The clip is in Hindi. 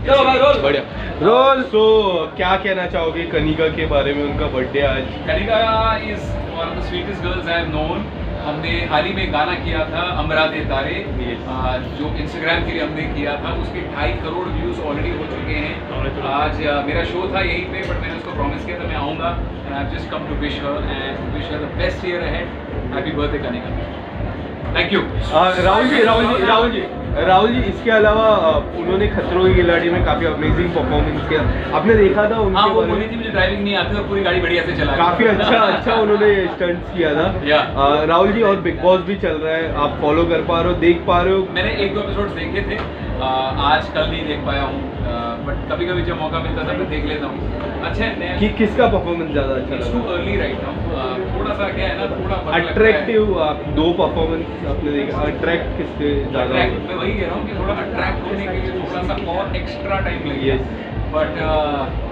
चलो भाई रोल। बढ़िया रोल। सो क्या कहना चाहोगे कनिका के बारे में? उनका बर्थडे आज। Kanika is one of the sweetest girls I have known. हमने हाल ही में गाना किया था अमराते तारे, जो इंस्टाग्राम के लिए हमने किया था। उसके 2.5 करोड़ व्यूज ऑलरेडी हो चुके हैं। आज मेरा शो था यहीं पे, बट मैंने उसको प्रॉमिस किया था मैं आऊँगा। And I have just come to wish her and wish her the best year ahead. Happy birthday Kanika. Thank you. Rahul ji इसके अलावा उन्होंने खतरों के खिलाड़ी में काफी अमेजिंग परफॉर्मेंस किया, आपने देखा था उनके? हाँ, वो बोली थी मुझे ड्राइविंग नहीं आती और पूरी गाड़ी बढ़िया से चला। काफी अच्छा उन्होंने स्टंट्स किया था। राहुल जी और बिग बॉस भी चल रहा है, आप फॉलो कर पा रहे हो, देख पा रहे हो? मैंने 1-2 एपिसोड देखे थे, आज कल नहीं देख पाया हूँ, बट कभी कभी जब मौका मिलता था मैं देख लेता हूँ। अच्छा है कि किसका परफॉर्मेंस ज्यादा अच्छा लगा? टू अर्ली राइट नाउ, थोड़ा सा क्या है ना, थोड़ा अट्रैक्टिव। आप 2 परफॉर्मेंस आपने देखा, अट्रैक्ट किससे ज्यादा? मैं वही कह रहा हूँ कि थोड़ा अट्रैक्ट होने के लिए थोड़ा सा और एक्स्ट्रा टाइम लगे, बट